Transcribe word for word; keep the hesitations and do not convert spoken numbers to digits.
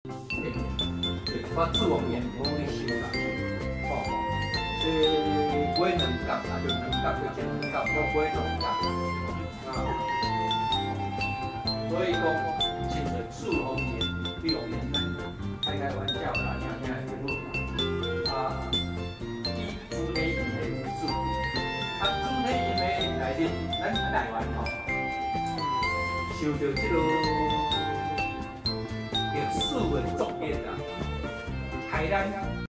就一寡自王言我去修啦，吼，诶，买两角啊，就两角就一两角，我买两角啊，所以讲，其实自王言比王言难，开开玩笑啦，听听会好啦，啊，以主体因的为主，啊，主体因的内面，咱台湾吼，受到这个历史的作业啦，害咱。